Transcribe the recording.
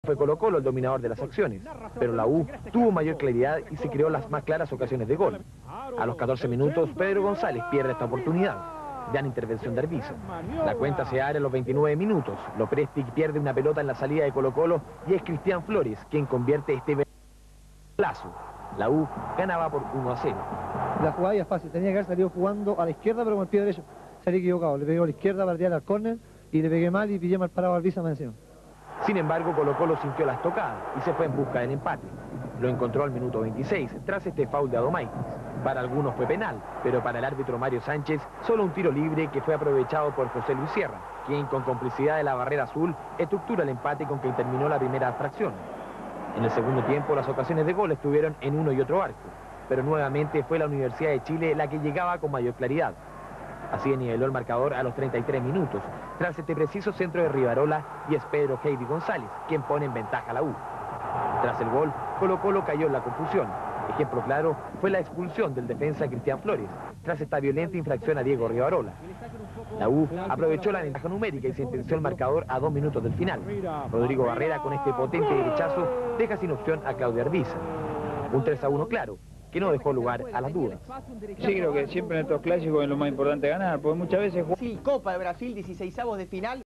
Fue Colo-Colo el dominador de las acciones, pero la U tuvo mayor claridad y se creó las más claras ocasiones de gol. A los 14 minutos, Pedro González pierde esta oportunidad. Gran intervención de Arbiza. La cuenta se abre a los 29 minutos. Lopresti pierde una pelota en la salida de Colo-Colo y es Cristian Flores quien convierte este plazo. La U ganaba por 1-0. La jugada ya es fácil, tenía que haber salido jugando a la izquierda, pero con el pie derecho salí equivocado. Le pegó a la izquierda para tirar al córner y le pegué mal y pillé mal parado a Arbiza más encima. Sin embargo, Colo-Colo sintió la estocada y se fue en busca del empate. Lo encontró al minuto 26, tras este foul de Adomaitis. Para algunos fue penal, pero para el árbitro Mario Sánchez, solo un tiro libre que fue aprovechado por José Luis Sierra, quien con complicidad de la barrera azul estructura el empate con que terminó la primera fracción. En el segundo tiempo, las ocasiones de gol estuvieron en uno y otro arco, pero nuevamente fue la Universidad de Chile la que llegaba con mayor claridad. Así niveló el marcador a los 33 minutos, tras este preciso centro de Rivarola, y es Pedro Heidi González quien pone en ventaja a la U. Tras el gol, Colo-Colo cayó en la confusión. Ejemplo claro fue la expulsión del defensa Cristian Flores, tras esta violenta infracción a Diego Rivarola. La U aprovechó la ventaja numérica y sentenció el marcador a 2 minutos del final. Rodrigo Barrera, con este potente derechazo, deja sin opción a Claudio Arbiza. Un 3-1 claro, que no dejó lugar a las dudas. Sí, creo que siempre en estos clásicos es lo más importante ganar, porque muchas veces... Copa de Brasil, 16avos de final.